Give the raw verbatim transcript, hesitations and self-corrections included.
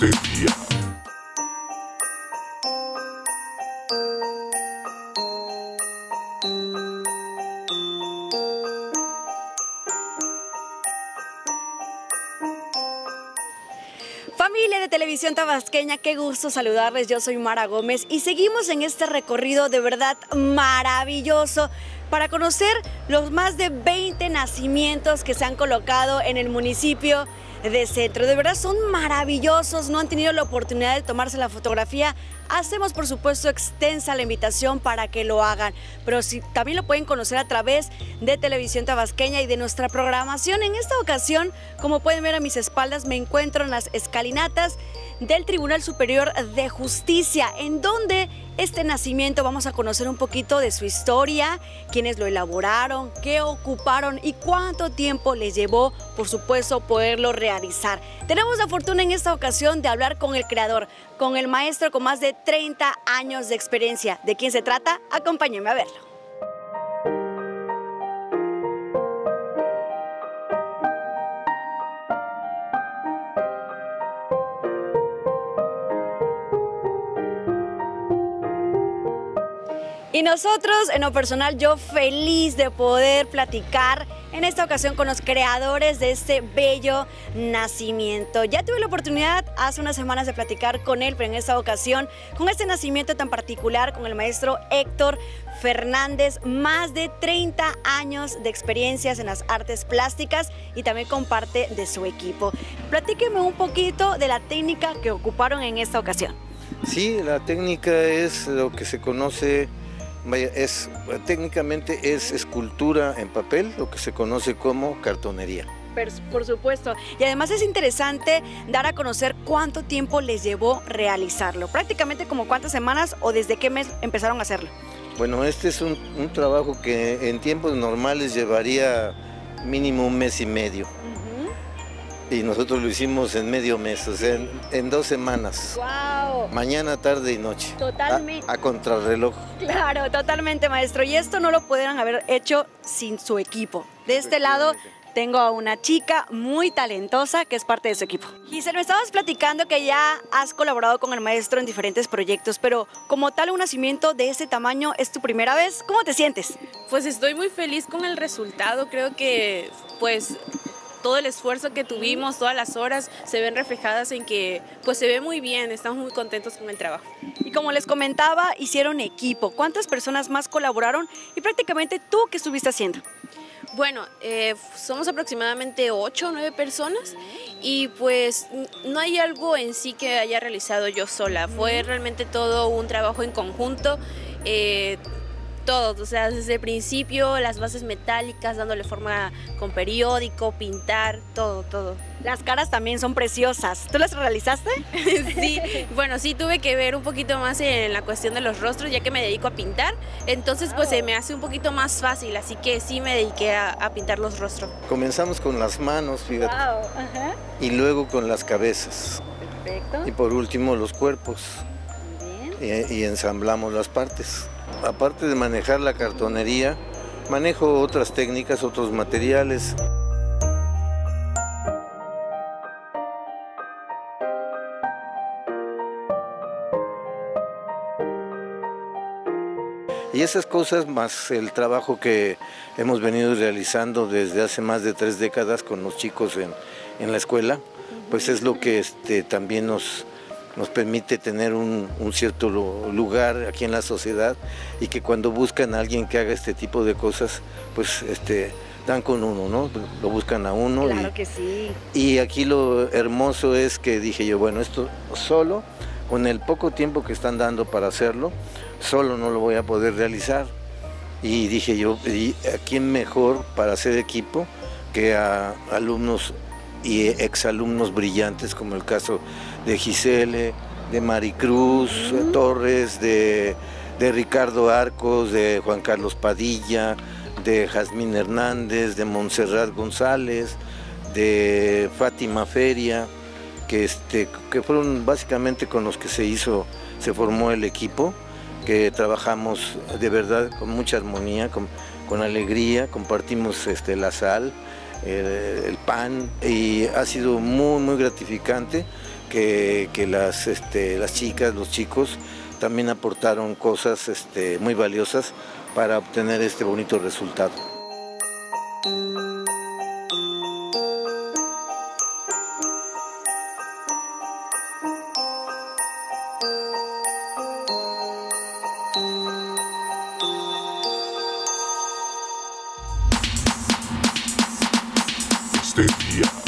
este día. Familia de Televisión Tabasqueña, qué gusto saludarles, yo soy Mara Gómez y seguimos en este recorrido de verdad maravilloso para conocer los más de veinte nacimientos que se han colocado en el municipio de Centro. De verdad son maravillosos, no han tenido la oportunidad de tomarse la fotografía. Hacemos por supuesto extensa la invitación para que lo hagan, pero sí, también lo pueden conocer a través de Televisión Tabasqueña y de nuestra programación. En esta ocasión, como pueden ver a mis espaldas, me encuentro en las escalinatas del Tribunal Superior de Justicia, en donde este nacimiento vamos a conocer un poquito de su historia, quiénes lo elaboraron, qué ocuparon y cuánto tiempo les llevó, por supuesto, poderlo realizar. Tenemos la fortuna en esta ocasión de hablar con el creador, con el maestro con más de treinta años de experiencia. ¿De quién se trata? Acompáñenme a verlo. Y nosotros, en lo personal, yo feliz de poder platicar en esta ocasión con los creadores de este bello nacimiento. Ya tuve la oportunidad hace unas semanas de platicar con él, pero en esta ocasión, con este nacimiento tan particular, con el maestro Héctor Fernández, más de treinta años de experiencias en las artes plásticas y también con parte de su equipo. Platíqueme un poquito de la técnica que ocuparon en esta ocasión. Sí, la técnica es lo que se conoce... Vaya, es, técnicamente es escultura en papel, lo que se conoce como cartonería. Por supuesto, y además es interesante dar a conocer cuánto tiempo les llevó realizarlo, prácticamente como cuántas semanas o desde qué mes empezaron a hacerlo. Bueno, este es un, un trabajo que en tiempos normales llevaría mínimo un mes y medio. Y nosotros lo hicimos en medio mes, o sea, en, en dos semanas. ¡Wow! Mañana, tarde y noche. Totalmente. A, a contrarreloj. Claro, totalmente, maestro. Y esto no lo pudieran haber hecho sin su equipo. De este lado tengo a una chica muy talentosa que es parte de su equipo. Giselle, me estabas platicando que ya has colaborado con el maestro en diferentes proyectos, pero como tal un nacimiento de este tamaño es tu primera vez. ¿Cómo te sientes? Pues estoy muy feliz con el resultado. Creo que pues... todo el esfuerzo que tuvimos, todas las horas se ven reflejadas en que pues se ve muy bien, estamos muy contentos con el trabajo. Y como les comentaba, hicieron equipo. ¿Cuántas personas más colaboraron y prácticamente tú qué estuviste haciendo? Bueno, eh, somos aproximadamente ocho o nueve personas y pues no hay algo en sí que haya realizado yo sola, fue realmente todo un trabajo en conjunto. Eh, Todo, o sea, desde el principio, las bases metálicas, dándole forma con periódico, pintar, todo, todo. Las caras también son preciosas. ¿Tú las realizaste? Sí, bueno, sí tuve que ver un poquito más en la cuestión de los rostros, ya que me dedico a pintar, entonces pues se me hace un poquito más fácil, así que sí me dediqué a, a pintar los rostros. Comenzamos con las manos, fíjate, wow. Ajá. Y luego con las cabezas. Perfecto. Y por último los cuerpos. Bien. Y, y ensamblamos las partes. Aparte de manejar la cartonería, manejo otras técnicas, otros materiales. Y esas cosas, más el trabajo que hemos venido realizando desde hace más de tres décadas con los chicos en, en la escuela, pues es lo que este, también nos... nos permite tener un, un cierto lugar aquí en la sociedad y que cuando buscan a alguien que haga este tipo de cosas, pues este, dan con uno, ¿no? Lo buscan a uno. Claro y, que sí. Y aquí lo hermoso es que dije yo, bueno, esto solo, con el poco tiempo que están dando para hacerlo, solo no lo voy a poder realizar. Y dije yo, ¿y a quién mejor para hacer equipo que a alumnos y exalumnos brillantes, como el caso de Giselle, de Maricruz uh-huh. Torres, de, de Ricardo Arcos, de Juan Carlos Padilla, de Jazmín Hernández, de Montserrat González, de Fátima Feria, que, este, que fueron básicamente con los que se hizo, se formó el equipo, que trabajamos de verdad con mucha armonía, con, con alegría, compartimos este, la sal, el, el pan, y ha sido muy muy gratificante que, que las, este, las chicas, los chicos también aportaron cosas este, muy valiosas para obtener este bonito resultado. Este día